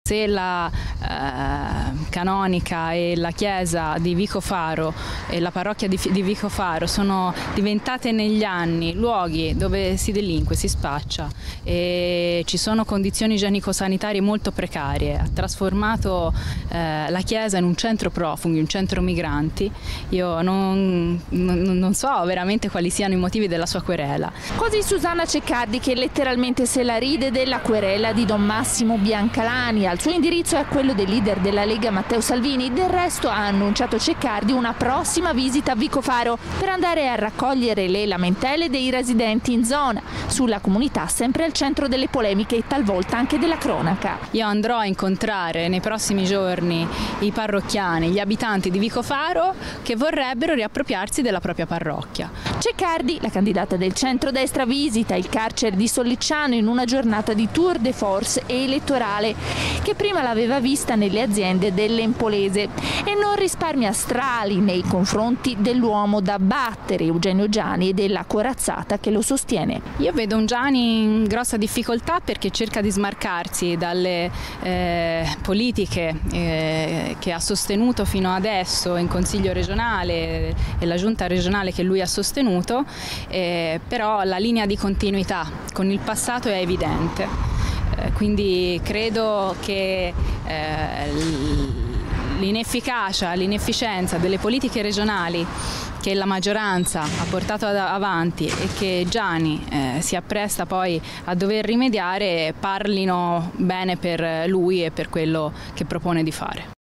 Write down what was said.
Se la canonica e la chiesa di Vicofaro e la parrocchia di Vicofaro sono diventate negli anni luoghi dove si delinque, si spaccia e ci sono condizioni igienico-sanitarie molto precarie, ha trasformato la chiesa in un centro profughi, un centro migranti, io non so veramente quali siano i motivi della sua querela. Così Susanna Ceccardi, che letteralmente se la ride della querela di Don Massimo Biancalani. Al suo indirizzo è quello del leader della Lega Matteo Salvini. Del resto ha annunciato Ceccardi una prossima visita a Vicofaro per andare a raccogliere le lamentele dei residenti in zona, sulla comunità sempre al centro delle polemiche e talvolta anche della cronaca. Io andrò a incontrare nei prossimi giorni i parrocchiani, gli abitanti di Vicofaro che vorrebbero riappropriarsi della propria parrocchia. Ceccardi, la candidata del centrodestra, visita il carcere di Sollicciano in una giornata di tour de force e elettorale che prima l'aveva vista nelle aziende dell'Empolese, e non risparmia strali nei confronti dell'uomo da battere, Eugenio Giani, e della corazzata che lo sostiene. Io vedo un Giani in grossa difficoltà perché cerca di smarcarsi dalle politiche che ha sostenuto fino adesso in Consiglio regionale e la giunta regionale che lui ha sostenuto, però la linea di continuità con il passato è evidente. Quindi credo che l'inefficacia, l'inefficienza delle politiche regionali che la maggioranza ha portato avanti e che Giani si appresta poi a dover rimediare parlino bene per lui e per quello che propone di fare.